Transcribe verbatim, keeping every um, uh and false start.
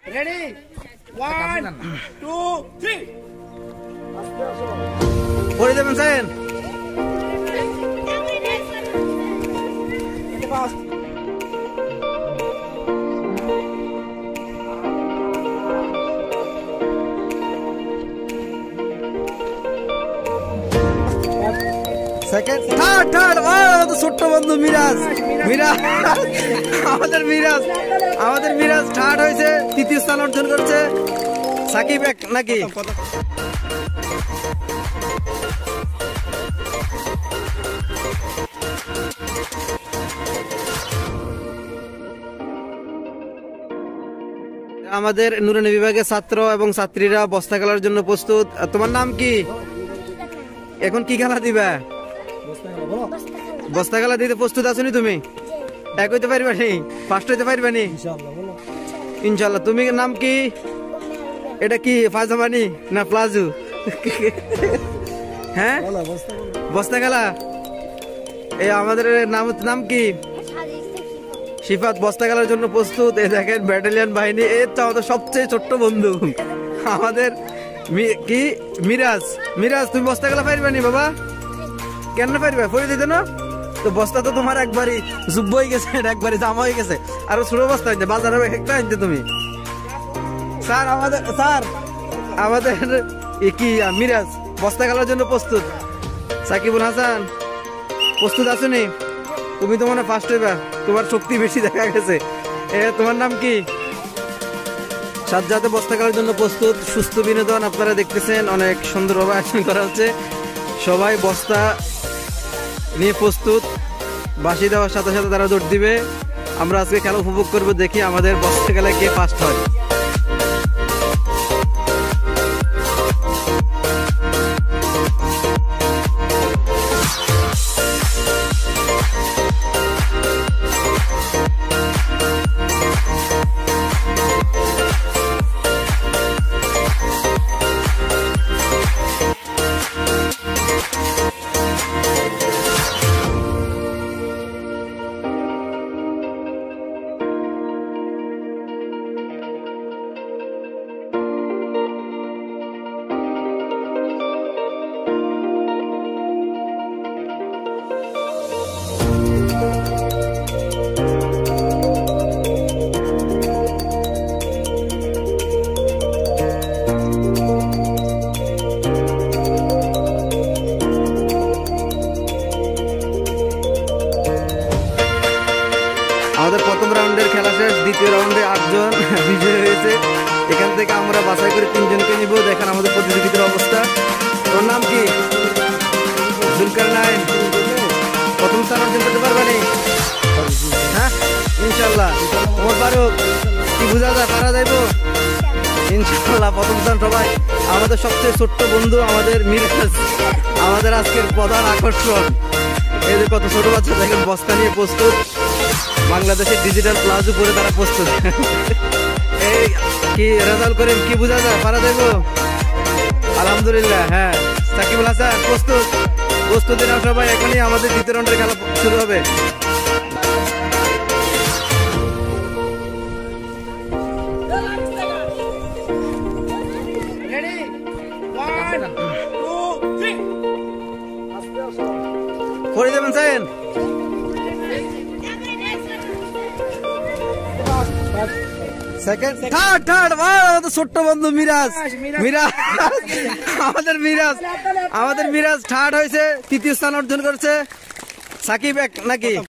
Ready one two three পড়ে যাবেন sir. Second third third আমাদের ছোট্ট বন্ধু মিরাজ মিরাজ আমাদের মিরাজ আমাদের মিরাজ থার্ড হয়েছে, তৃতীয় স্থান অর্জন করছে। সাকিব এক নাকি আমাদের নুরানি বিভাগের ছাত্র এবং ছাত্রীরা বস্তা খেলার জন্য প্রস্তুত। তোমার নাম কি? এখন কি খেলা দিবা? বস্তা খেলা দিতে প্রস্তুত আছো নি তুমি? এক হইতে পারবা নি? ফার্স্ট হইতে পারবা নি? ইনশাল্লাহ। তুমি নাম কি? এটা কি পাজামানি না প্লাজো? হ্যাঁ বস্তা খেলা। এই আমাদের নাম নাম কি? শিফাত বস্তা খেলার জন্য প্রস্তুত। এই দেখেন ব্যাটালিয়ন বাহিনী। এর তো আমাদের সবচেয়ে ছোট্ট বন্ধু আমাদের কি মিরাজ। মিরাজ তুমি বস্তা খেলা পারবা নি বাবা? কেন পারবে? পড়ে দিতে না তো বস্তা তো তোমার একবারই যুব্ব হয়ে গেছে, একবারই জামা হয়ে গেছে। আরো ছোট বস্তা হইতে বাজারে একটা আনতে তুমি। স্যার আমাদের স্যার আমাদের কি মিরাজ বস্তা খেলার জন্য প্রস্তুত। সাকিবুল হাসান প্রস্তুত আছো নি? তুমি তো মনে ফার্স্ট হইবা, তোমার শক্তি বেশি দেখা গেছে। এ তোমার নাম কি? সাজ্জাদে বস্তা খেলার জন্য প্রস্তুত। সুস্থ বিনোদন আপনারা দেখতেছেন, অনেক সুন্দরভাবে আয়োজন করা হচ্ছে। সবাই বস্তা নিয়ে প্রস্তুত। বাঁশি দেওয়ার সাথে সাথে তারা দৌড় দিবে। আমরা আজকে খেলা উপভোগ করবো, দেখি আমাদের বস্তা খেলায় কে ফার্স্ট হয়। আমাদের প্রথম রাউন্ডের খেলা শেষ। দ্বিতীয় রাউন্ডে আটজন বিজয়ী হয়েছে। এখান থেকে আমরা বাছাই করে তিনজনকে নিব। দেখেন আমাদের প্রতিযোগিতার অবস্থা। তোর নাম কি? জুলকারনাইন প্রথম স্থান অর্জন করতে পারবা নি? হ্যাঁ ইনশাল্লাহ। ওমর ফারুক কি বোঝা যায়, পারা যাইব ইনশাল্লাহ। প্রথম স্থান সবাই। আমাদের সবচেয়ে ছোট্ট বন্ধু আমাদের মিরাজ, আমাদের আজকের প্রধান আকর্ষণ। এই যে কত ছোট বাচ্চা দেখেন বস্তা নিয়ে প্রস্তুত। বাংলাদেশের ডিজিটাল প্লাজো পরে তারা প্রস্তুত। এই কি রেজাল্ট করেন কি বোঝা যায়, পারা যাইব আলহামদুলিল্লাহ। হ্যাঁ সাকিবুল হাসান প্রস্তুত? প্রস্তুতি নাও সবাই, এখনই আমাদের দ্বিতীয় রাউন্ডের খেলা শুরু হবে। রেডি ওয়ান টু থ্রি পড়ে যাবেন স্যার। সেকেন্ড থার্ড থার্ড আমাদের ছোট্ট বন্ধু মিরাজ মিরাজ আমাদের মিরাজ আমাদের মিরাজ থার্ড হয়েছে, তৃতীয় স্থান অর্জন করছে। সাকিব এক নাকি